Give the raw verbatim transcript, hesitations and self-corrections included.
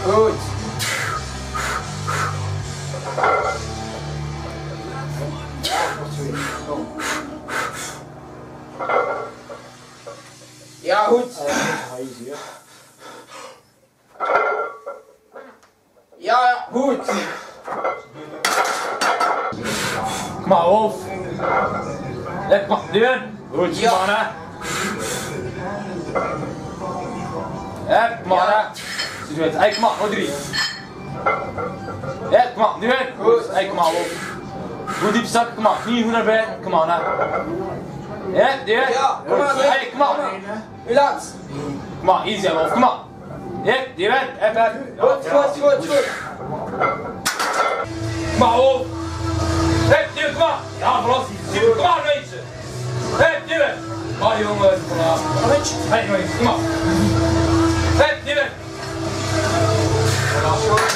Goed. Ja, goed. Ja, goed. Kom maar, Wolf. Let maar, doen. Goed, Ja. kom maar, hè. Ja, kom maar, hè. Zo doe het. Hey, kom maar, nog drie. Ja, kom maar, nu in. Goed. Hey, kom maar, Wolf. Goed diep zakken, kom maar. Knie goed naar beneden. Kom maar, hè. Ja, doe het. Ja, kom maar, doe het. Hey, kom maar. U laat. Kom maar, easy, Wolf, kom maar. Ja, doe het. Even, even. Goed, goed, goed, goed. Kom maar, Wolf. Hey, doe het, kom maar. Ja, verlos. Super, kom maar, mensen. Hey, doe het. Oh, jongen, kom maar. Hey, nog eens, kom maar. Hey, doe het.